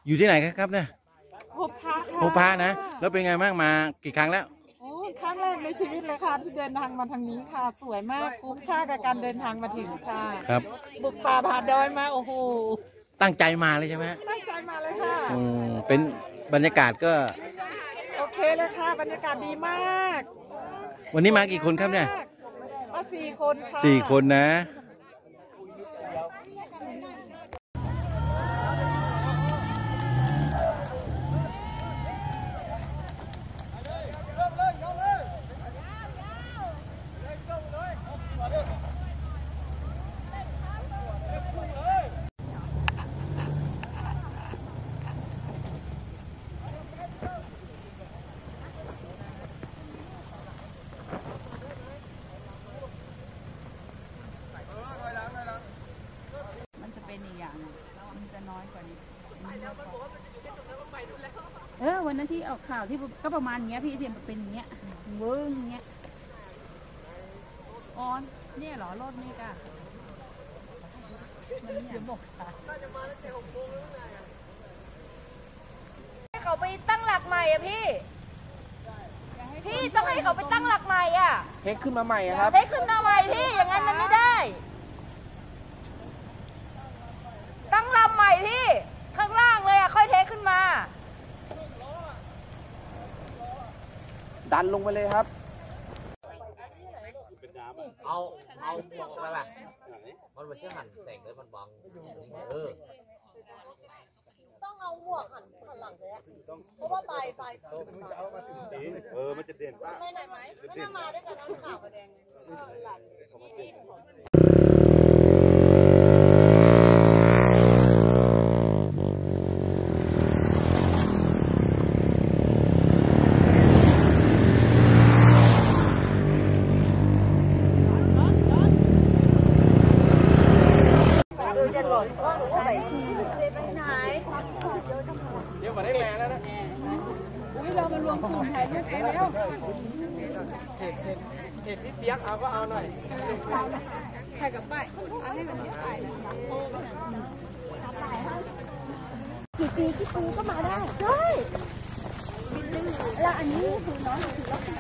อยู่ที่ไหนครับเนี่ยพบพระค่ะพบพระนะแล้วเป็นไงบ้างมากี่ครั้งแล้วโอ้ครั้งแรกในชีวิตเลยค่ะที่เดินทางมาทางนี้ค่ะ สวยมากคุ้มค่ากับการเดินทางมาถึงค่ะครับบุกป่าผ่าดอยมาโอ้โหตั้งใจมาเลยใช่ไหมตั้งใจมาเลยค่ะเป็นบรรยากาศก็โอเคเลยค่ะบรรยากาศดีมากวันนี้มากี่คนครับเนี่ยมา4 คนค่ะ 4 คนนะมันจะน้อยกว่านี้วันนั้นที่ออกข่าวที่ก็ประมาณเงี้ยพี่เทียมเป็นเงี้ยเวิ้งเงี้ยอ๋อเนี่ยเหรอรถนี่ก่ะมันเนี่ยบอกค่ะให้เขาไปตั้งหลักใหม่อะพี่ต้องให้เขาไปตั้งหลักใหม่อะเทคขึ้นมาใหม่ครับเทคขึ้นมาใหม่พี่อย่างนั้นมันไม่ได้ตั้งลำใหม่พี่ข้างล่างเลยอะค่อยเทขึ้นมาดันลงไปเลยครับเอาหมวกอะไรมันเป็นที่หันแสงเลยมันบังต้องเอาหมวกหันหลังเลยเพราะว่าปลายมันจะเด่นไม่ได้ไหมไม่น่ามาด้วยกันเอาขาวกับแดงหลังจะหล่นว่าหนูไปไหนเดี๋ยวมาได้แม่แล้วนะเรามารวมกลุ่มถ่ายรูปกันแล้วเห็ดที่เปียกเอาก็เอาหน่อยถ่ายกับป้ายเอาให้มันถ่ายกี่ปีที่ปูก็มาได้ใช่แล้วอันนี้คือน้องถือว่าเป็น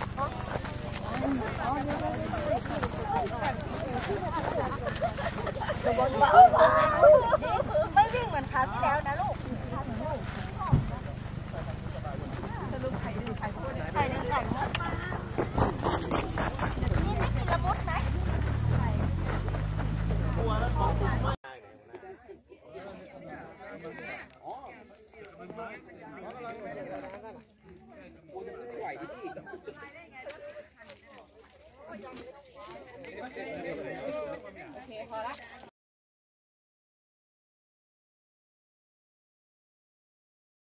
ไม่วิ่งเหมือนคราวที่แล้วนะลูกไข่นึ่งไก่มดนี่ได้กินละมุดไหมโอเคพอละ